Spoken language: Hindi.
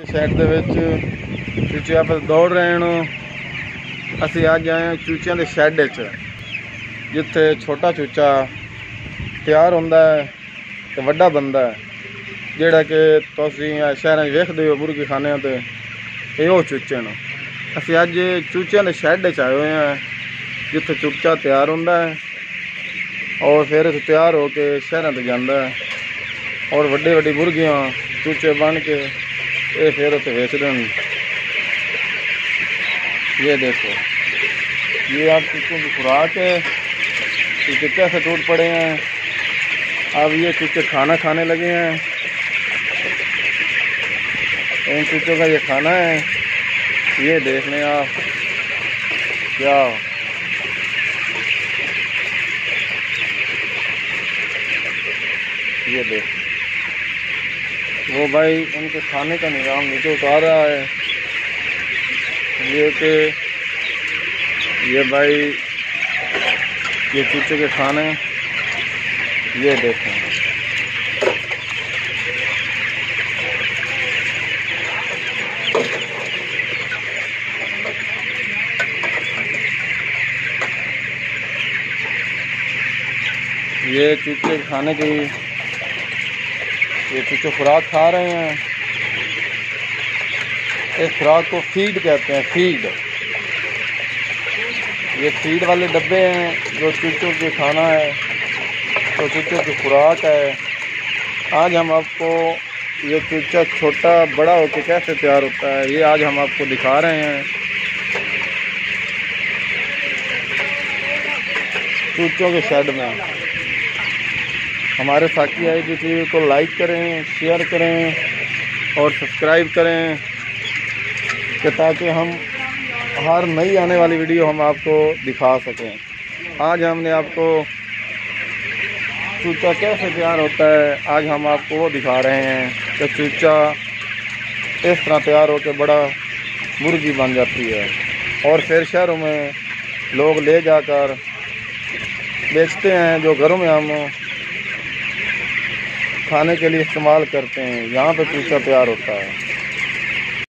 शहर के चूचे आप दौड़ रहे हैं। असी अज आए चूचिया के शैड जिथे छोटा चूचा तैयार होंदा है तो वड्डा बनता है, जोड़ा कि तुम शहर वेखते हो मुर्गी खाने तो ये चूचे ने। असी अज चूचिया के शैड आए हुए हैं जिथे चूचा तैयार होंदा है और फिर इस तैयार होके शहर से जाता है और वड्डी वड्डी मुर्गियाँ चूचे बन के ये फिर उसे बेचते हैं। ये देखो, ये आप चूचों की खुराक है। चूचे कैसे टूट पड़े हैं, अब ये चूचे खाना खाने लगे हैं। इन चूचों का ये खाना है, ये देख लें आप क्या। ये देख, वो भाई उनके खाने का निज़ाम नीचे उतार रहा है। ये भाई ये चूचे के खाने, ये देखें। ये चूचे खाने की, ये चूचे खुराक खा रहे हैं। इस खुराक को फीड कहते हैं, फीड। ये फीड वाले डब्बे हैं जो चूचों के खाना है, तो चूचों की खुराक है। आज हम आपको ये चूचा छोटा बड़ा होकर कैसे तैयार होता है, ये आज हम आपको दिखा रहे हैं। चूचों के शेड में हमारे साकी आईडी टीवी को लाइक करें, शेयर करें और सब्सक्राइब करें कि ताकि हम हर नई आने वाली वीडियो हम आपको दिखा सकें। आज हमने आपको चूचा कैसे तैयार होता है, आज हम आपको वो दिखा रहे हैं कि चूचा इस तरह तैयार होकर बड़ा मुर्गी बन जाती है और फिर शहरों में लोग ले जाकर बेचते हैं, जो घरों में हम खाने के लिए इस्तेमाल करते हैं। यहाँ पे चूचा तैयार होता है।